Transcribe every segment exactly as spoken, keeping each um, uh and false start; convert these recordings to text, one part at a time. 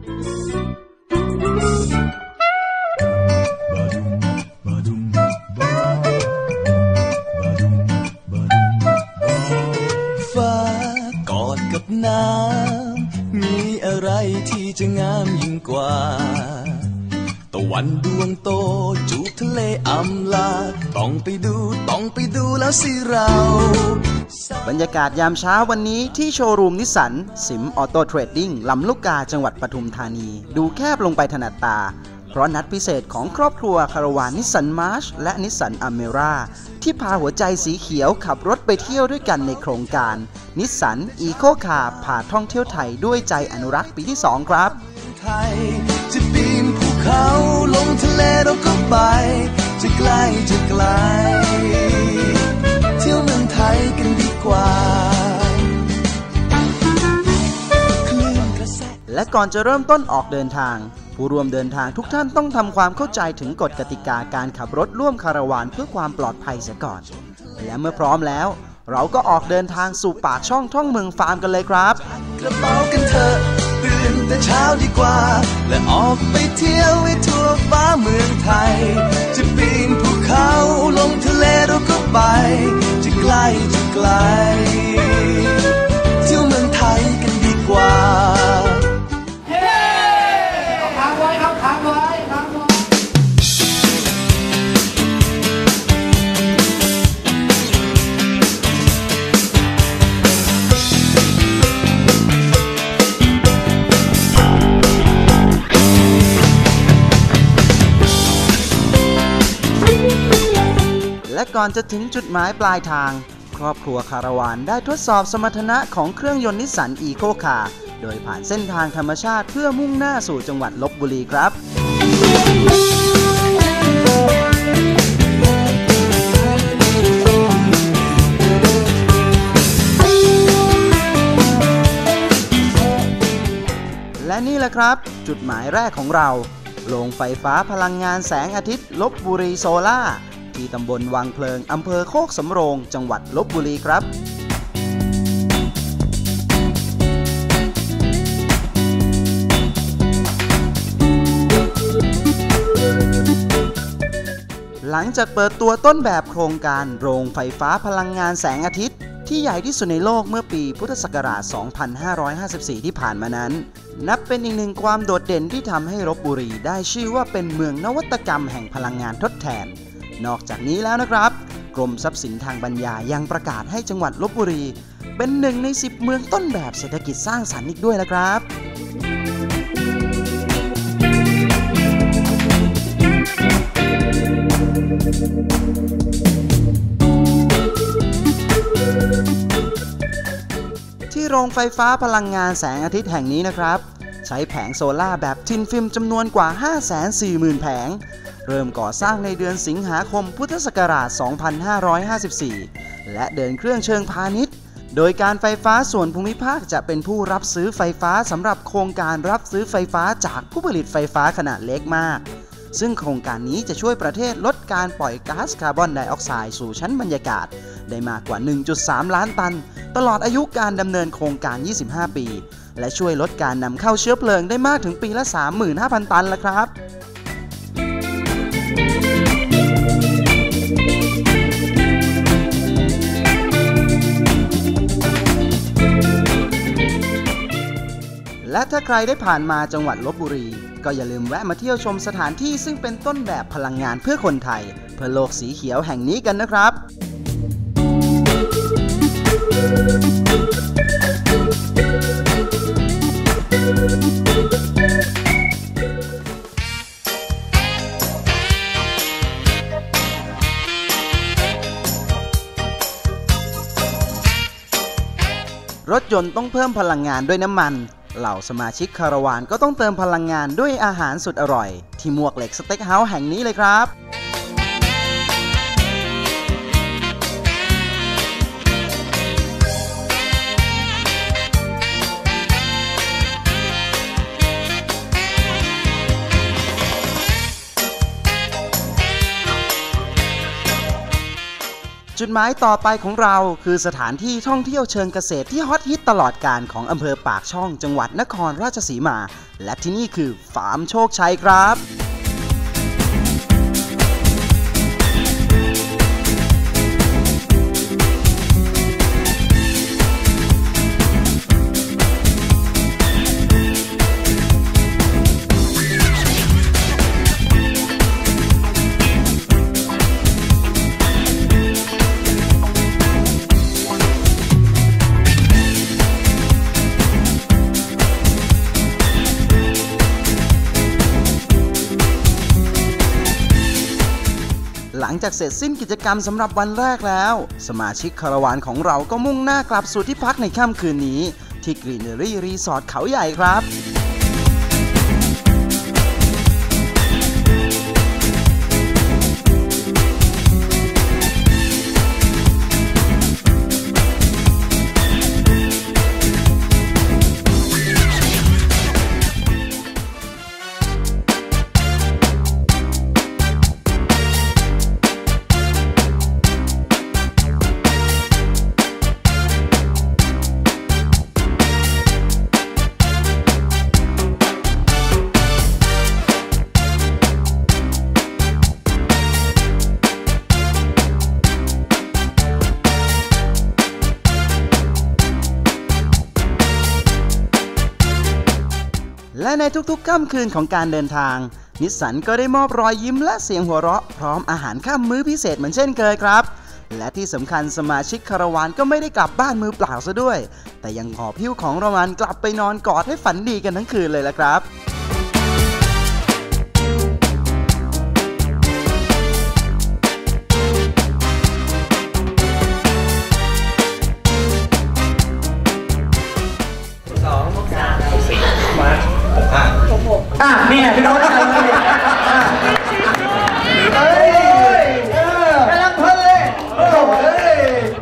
ฟ้ากอดกับน้ำมีอะไรที่จะงามยิ่งกว่าตะวันดวงโตจูบทะเลอำลาต้องไปดูต้องไปดูแล้วสิเราบรรยากาศยามเช้าวันนี้ที่โชว์รูมนิสสันสิมออโต้เทรดดิ้งลำลูกกาจังหวัดปทุมธานีดูแคบลงไปถนัดตาเพราะนัดพิเศษของครอบครัวคาราวานนิสสันมาร์ชและนิสสันอเมร่าที่พาหัวใจสีเขียวขับรถไปเที่ยวด้วยกันในโครงการนิสสันอีโคคาร์พาท่องเที่ยวไทยด้วยใจอนุรักษ์ปีที่สองครับไทยจะปีนภูเขาลงทะเลเราก็ไปจะไกลจะไกลเที่ยวเมืองไทยกันดีกว่าและก่อนจะเริ่มต้นออกเดินทางผู้ร่วมเดินทางทุกท่านต้องทำความเข้าใจถึงกฎกติกาการขับรถร่วมคาราวานเพื่อความปลอดภัยเสียก่อนและเมื่อพร้อมแล้วเราก็ออกเดินทางสู่ปากช่องท่องเมืองฟาร์มกันเลยครับกระเป๋ากันเถอะตื่นแต่เช้าดีกว่าและออกไปเที่ยวให้ทั่วฟ้าเมืองไทยจะปีนภูเขาลงทะเลเราก็ไปจะไกลจะไกลเที่ยวเมืองไทยกันดีกว่าเย้ค้างไว้ครับค้างไว้ค้างไว้และก่อนจะถึงจุดหมายปลายทางครอบครัวคาราวานได้ทดสอบสมรรถนะของเครื่องยนต์นิสสันอีโคคาร์โดยผ่านเส้นทางธรรมชาติเพื่อมุ่งหน้าสู่จังหวัดลพบุรีครับและนี่แหละครับจุดหมายแรกของเราโรงไฟฟ้าพลังงานแสงอาทิตย์ลพบุรีโซล่าที่ตำบลวังเพลิงอำเภอโคกสำโรงจังหวัดลพบุรีครับหลังจากเปิดตัวต้นแบบโครงการโรงไฟฟ้าพลังงานแสงอาทิตย์ที่ใหญ่ที่สุดในโลกเมื่อปีพุทธศักราช สองพันห้าร้อยห้าสิบสี่ ที่ผ่านมานั้นนับเป็นอีกหนึ่งความโดดเด่นที่ทำให้ลพบุรีได้ชื่อว่าเป็นเมืองนวัตกรรมแห่งพลังงานทดแทนนอกจากนี้แล้วนะครับกรมทรัพย์สินทางปัญญายังประกาศให้จังหวัดลพบุรีเป็นหนึ่งในสิบเมืองต้นแบบเศรษฐกิจสร้างสรรค์อีกด้วยนะครับที่โรงไฟฟ้าพลังงานแสงอาทิตย์แห่งนี้นะครับใช้แผงโซล่าแบบทินฟิล์มจำนวนกว่า ห้าแสนสี่หมื่น แผงเริ่มก่อสร้างในเดือนสิงหาคมพุทธศักราช สองพันห้าร้อยห้าสิบสี่ และเดินเครื่องเชิงพาณิชย์โดยการไฟฟ้าส่วนภูมิภาคจะเป็นผู้รับซื้อไฟฟ้าสำหรับโครงการรับซื้อไฟฟ้าจากผู้ผลิตไฟฟ้าขนาดเล็กมากซึ่งโครงการนี้จะช่วยประเทศลดการปล่อยก๊าซคาร์บอนไดออกไซด์สู่ชั้นบรรยากาศได้มากกว่า หนึ่งจุดสาม ล้านตันตลอดอายุการดำเนินโครงการ ยี่สิบห้า ปีและช่วยลดการนำเข้าเชื้อเพลิงได้มากถึงปีละ สามหมื่นห้าพัน ตันละครับและถ้าใครได้ผ่านมาจังหวัดลพบุรีก็อย่าลืมแวะมาเที่ยวชมสถานที่ซึ่งเป็นต้นแบบพลังงานเพื่อคนไทยเพื่อโลกสีเขียวแห่งนี้กันนะครับรถยนต์ต้องเพิ่มพลังงานด้วยน้ำมันเหล่าสมาชิกคาราวานก็ต้องเติมพลังงานด้วยอาหารสุดอร่อยที่มวกเหล็กสเต็กเฮาส์แห่งนี้เลยครับจุดหมายต่อไปของเราคือสถานที่ท่องเที่ยวเชิงเกษตรที่ฮอตฮิตตลอดกาลของอำเภอปากช่องจังหวัดนครราชสีมาและที่นี่คือฟาร์มโชคชัยครับหลังจากเสร็จสิ้นกิจกรรมสำหรับวันแรกแล้วสมาชิกคาราวานของเราก็มุ่งหน้ากลับสู่ที่พักในค่ำคืนนี้ที่กรีนเนอรี่รีสอร์ทเขาใหญ่ครับและในทุกๆค่ำคืนของการเดินทางนิสสันก็ได้มอบรอยยิ้มและเสียงหัวเราะพร้อมอาหารค่ำมื้อพิเศษเหมือนเช่นเคยครับและที่สำคัญสมาชิกคาราวานก็ไม่ได้กลับบ้านมือเปล่าซะด้วยแต่ยังหอบหิ้วของรางวัลกลับไปนอนกอดให้ฝันดีกันทั้งคืนเลยล่ะครับอ่ะนี่ไงพี่น้องกันเลยเฮ้ยกำลังเพลินเลยโอ้ย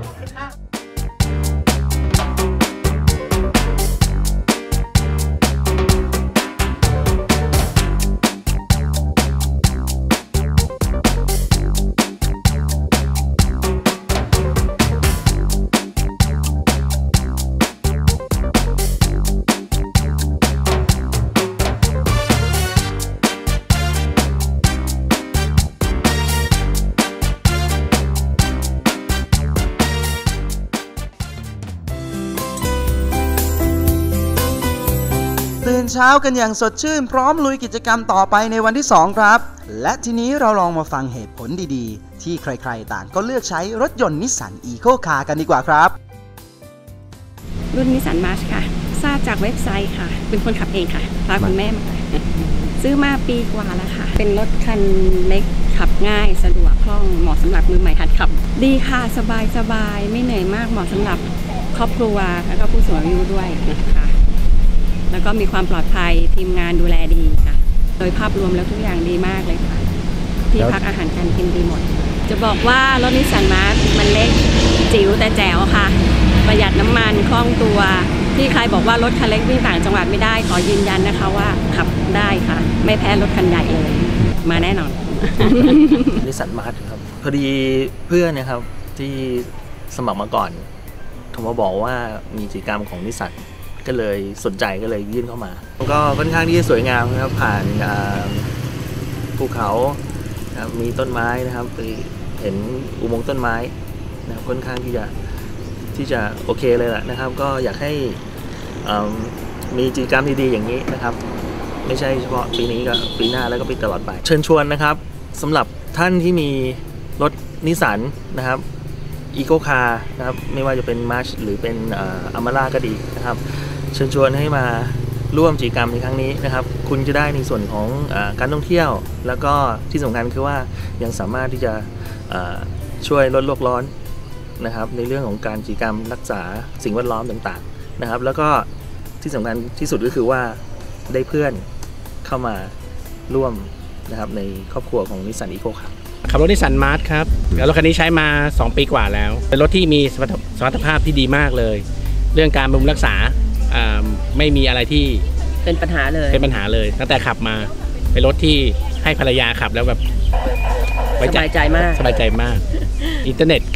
ตื่นเช้ากันอย่างสดชื่นพร้อมลุยกิจกรรมต่อไปในวันที่สองครับและทีนี้เราลองมาฟังเหตุผลดีๆที่ใครๆต่างก็เลือกใช้รถยนต์นิสสันอีโคคาร์กันดีกว่าครับรุ่นนิสสันมาร์ชค่ะทราบจากเว็บไซต์ค่ะเป็นคนขับเองค่ะพาคุณแม่มาซื้อมาปีกว่าแล้วค่ะเป็นรถคันเล็กขับง่ายสะดวกคล่องเหมาะสำหรับมือใหม่หัดขับดีค่ะสบายสบายไม่เหนื่อยมากเหมาะสำหรับครอบครัวแล้วก็ผู้สูงอายุด้วยค่ะแล้วก็มีความปลอดภัยทีมงานดูแลดีค่ะโดยภาพรวมแล้วทุกอย่างดีมากเลยค่ะที่พักอาหารการกินดีหมดจะบอกว่ารถนิสสันมาร์ชมันเล็กจิ๋วแต่แจ๋วค่ะประหยัดน้ำมันคล่องตัวที่ใครบอกว่ารถคันเล็กวิ่งต่างจังหวัดไม่ได้ขอยืนยันนะคะว่าขับได้ค่ะไม่แพ้รถคันใหญ่เลยมาแน่นอนนิสสันมาร์ชครับพอดีเพื่อนนะครับที่สมัครมาก่อนโทรมาบอกว่ามีกิจกรรมของนิสสันก็เลยสนใจก็เลยยื่นเข้ามาก็ค่อนข้างที่จะสวยงามนะครับผ่านภูเขานะมีต้นไม้นะครับไปเห็นอุโมงค์ต้นไม้นะครับค่อนข้างที่จะที่จะโอเคเลยแหละนะครับก็อยากให้มีกิจกรรมดีๆอย่างนี้นะครับไม่ใช่เฉพาะปีนี้ก็ปีหน้าแล้วก็ปีตลอดไปเชิญชวนนะครับสำหรับท่านที่มีรถนิสสันนะครับอีโคคาร์นะครับไม่ว่าจะเป็นมาร์ชหรือเป็นอัมมาร่าก็ดีนะครับเชิญชวนให้มาร่วมกิจกรรมในครั้งนี้นะครับคุณจะได้ในส่วนของการท่องเที่ยวแล้วก็ที่สำคัญคือว่ายังสามารถที่จะช่วยลดโลกร้อนนะครับในเรื่องของการกิจกรรมรักษาสิ่งแวดล้อมต่างๆนะครับแล้วก็ที่สำคัญที่สุดก็คือว่าได้เพื่อนเข้ามาร่วมนะครับในครอบครัวของนิสสันอีโคครับขับรถนิสสันมาร์ชครับรถคันนี้ใช้มาสองปีกว่าแล้วเป็นรถที่มีสมรรถภาพที่ดีมากเลยเรื่องการบำรุงรักษาไม่มีอะไรที่เป็นปัญหาเลยเป็นปัญหาเลยตั้งแต่ขับมาเป็นรถที่ให้ภรรยาขับแล้วแบบสบายใจมากสบายใจมากอินเทอร์เน็ตครับ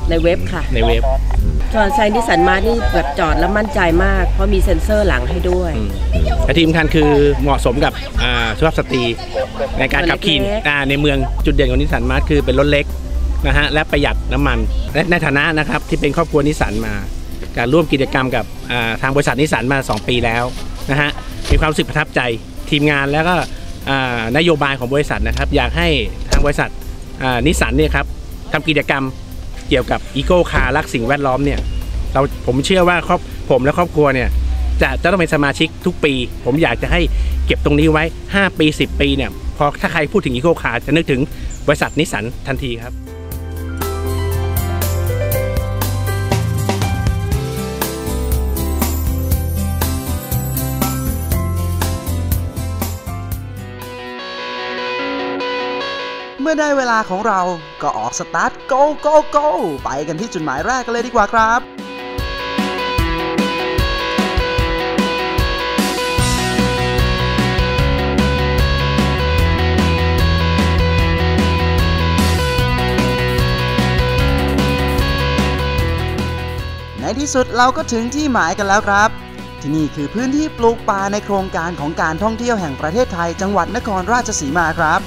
ในเว็บค่ะในเว็บตอนใช้นิสสันมาร์ทนี่แบบจอดแล้วมั่นใจมากเพราะมีเซ็นเซอร์หลังให้ด้วยและที่สำคัญคือเหมาะสมกับสุภาพสตรีในการขับขี่ในเมืองจุดเด่นของนิสสันมาร์ทคือเป็นรถเล็กนะฮะและประหยัดน้ำมันและในฐานะนะครับที่เป็นครอบครัวนิสสันมาการร่วมกิจกรรมกับทางบริษัทนิสสันมาสองปีแล้วนะฮะมีความรู้สึกประทับใจทีมงานแล้วก็นโยบายของบริษัทนะครับอยากให้ทางบริษัทนิสสันเนี่ยครับทำกิจกรรมเกี่ยวกับอีโคคาร์รักสิ่งแวดล้อมเนี่ยเราผมเชื่อว่าครอบผมและครอบครัวเนี่ยจะจะต้องเป็นสมาชิกทุกปีผมอยากจะให้เก็บตรงนี้ไว้ห้าปีสิบปีเนี่ยพอถ้าใครพูดถึงอีโคคาร์จะนึกถึงบริษัทนิสสันทันทีครับเมื่อได้เวลาของเราก็ออกสตาร์ท go go go ไปกันที่จุดหมายแรกกันเลยดีกว่าครับในที่สุดเราก็ถึงที่หมายกันแล้วครับที่นี่คือพื้นที่ปลูกป่าในโครงการของการท่องเที่ยวแห่งประเทศไทยจังหวัดนครราชสีมาครับ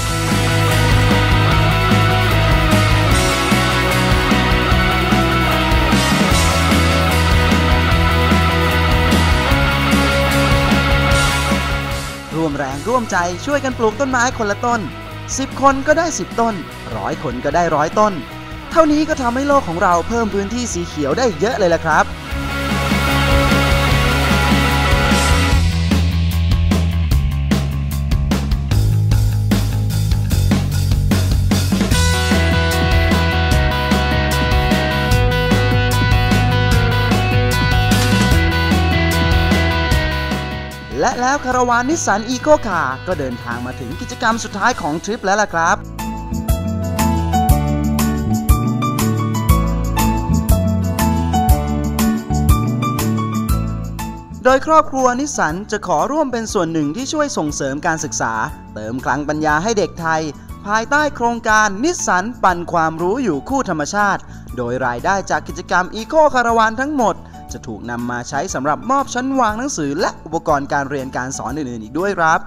ร่วมแรงร่วมใจช่วยกันปลูกต้นไม้คนละต้นสิบคนก็ได้สิบต้นร้อยคนก็ได้ร้อยต้นเท่านี้ก็ทำให้โลกของเราเพิ่มพื้นที่สีเขียวได้เยอะเลยล่ะครับและแล้วคาราวานนิสสันอีโคคาร์ก็เดินทางมาถึงกิจกรรมสุดท้ายของทริปแล้วล่ะครับโดยครอบครัวนิสสันจะขอร่วมเป็นส่วนหนึ่งที่ช่วยส่งเสริมการศึกษาเติมคลังปัญญาให้เด็กไทยภายใต้โครงการนิสสันปั่นความรู้อยู่คู่ธรรมชาติโดยรายได้จากกิจกรรมอีโคคาราวานทั้งหมดจะถูกนำมาใช้สำหรับมอบชั้นวางหนังสือและอุปกรณ์การเรียนการสอนอื่นๆอีกด้วยครับ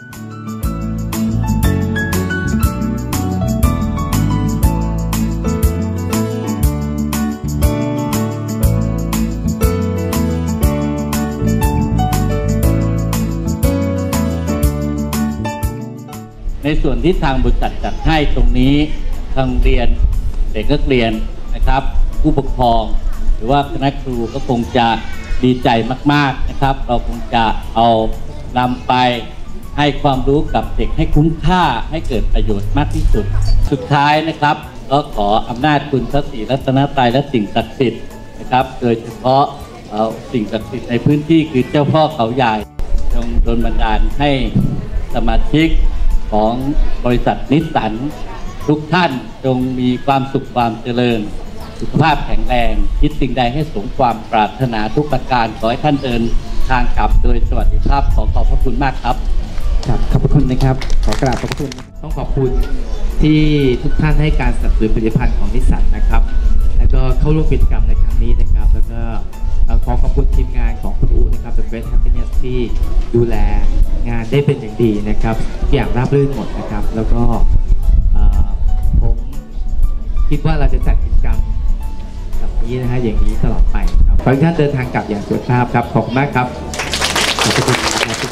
ในส่วนที่ทางบริษัทจัดให้ตรงนี้ทางเรียนเด็กนักเรียนนะครับผู้ปกครองหรือว่าคณะครูก็คงจะดีใจมากๆนะครับเราคงจะเอานำไปให้ความรู้กับเด็กให้คุ้มค่าให้เกิดประโยชน์มากที่สุดสุดท้ายนะครับก็ขออำนาจคุณพระศรีรัตนตรัยและสิ่งศักดิ์สิทธิ์นะครับโดยเฉพาะเอาสิ่งศักดิ์สิทธิ์ในพื้นที่คือเจ้าพ่อเขาใหญ่จงดลบันดาลให้สมาชิกของบริษัทนิสสันทุกท่านจงมีความสุขความเจริญสุขภาพแข็งแรงคิดสิ่งใดให้สมความปรารถนาทุกประการขอให้ท่านเดินทางกลับโดยสวัสดิภาพขอขอบพระคุณมากครับครับขอบพระคุณนะครับขอกราบขอบพระคุณต้องขอบคุณที่ทุกท่านให้การสนับสนุนผลิตภัณฑ์ของนิสสันนะครับแล้วก็เข้าร่วมกิจกรรมในครั้งนี้นะครับแล้วก็ขอขอบคุณทีมงานของคุณอู๋นะครับ The Great Happiness ที่ดูแลงานได้เป็นอย่างดีนะครับทุกอย่างราบรื่นหมดนะครับแล้วก็ผมคิดว่าเราจะจัดกิจกรรมแบบนี้นะฮะอย่างนี้ตลอดไปครับขอให้ท่านเดินทางกลับอย่างสุขภาพครับขอบคุณมากครับขอบคุณครับ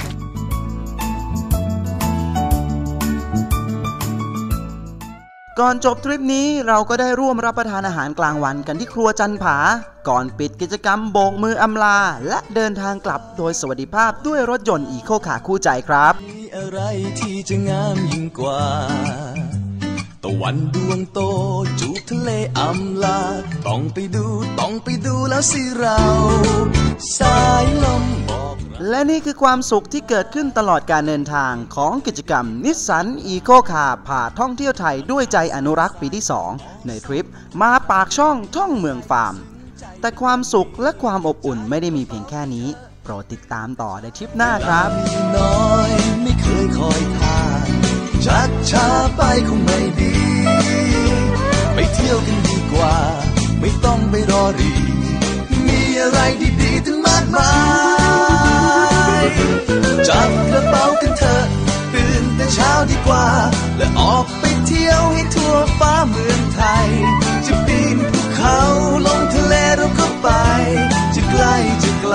ก่อนจบทริปนี้เราก็ได้ร่วมรับประทานอาหารกลางวันกันที่ครัวจันผาก่อนปิดกิจกรรมโบกมืออำลาและเดินทางกลับโดยสวัสดิภาพด้วยรถยนต์อีโคคาร์คู่ใจครับมีอะไรที่จะงามยิ่งกว่าตะวันดวงโตจูบทะเลอำลาต้องไปดูต้องไปดูแล้วสิเราสายลมบอกและนี่คือความสุขที่เกิดขึ้นตลอดการเดินทางของกิจกรรมนิสสันอีโคคาร์พาท่องเที่ยวไทยด้วยใจอนุรักษ์ปีที่สองในทริปมาปากช่องท่องเมืองฟาร์มแต่ความสุขและความอบอุ่นไม่ได้มีเพียงแค่นี้โปรดติดตามต่อในทริปหน้าครับมีน้อยไม่เคยคอยท่าชักช้าไปคงไม่ดีไปเที่ยวกันดีกว่าไม่ต้องไปรอรีมีอะไรดีๆถึงมากมายจับกระเป๋ากันเถอะตื่นแต่เช้าดีกว่าและออกไปเที่ยวให้ทั่วฟ้าเมืองไทยจะปีนภูเขาลงทะเลเราก็ไปจะไกลจะไกล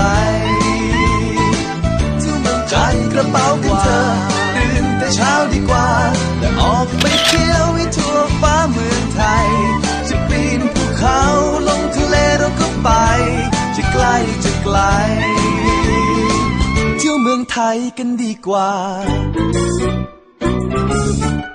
จัดกระเป๋ากันเถอะตื่นแต่เช้าดีกว่าและออกไปเที่ยวให้ทั่วฟ้าเมืองไทยจะปีนภูเขาลงทะเลเราก็ไปจะไกลจะไกลเที่ยวเมืองไทยกันดีกว่า